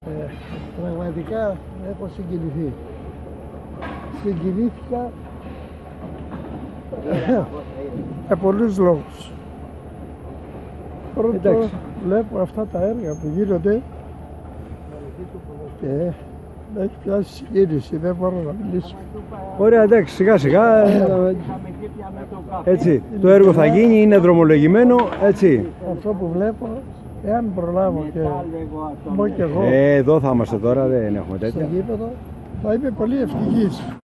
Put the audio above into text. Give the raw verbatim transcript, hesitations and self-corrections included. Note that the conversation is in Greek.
Ε, πραγματικά έχω συγκινηθεί. Συγκινήθηκα για πολλούς λόγους. Πρώτον, βλέπω αυτά τα έργα που γίνονται και με έχει πιάσει συγκίνηση, δεν μπορώ να μιλήσω. Ωραία, εντάξει, σιγά σιγά. Έτσι, το έργο θα γίνει, είναι δρομολογημένο, έτσι. Αυτό που βλέπω, εάν προλάβω και μπω κι εγώ Ε, εδώ θα είμαστε τώρα, δεν έχουμε τέτοια. στο γήπεδο, θα είμαι πολύ ευτυχής.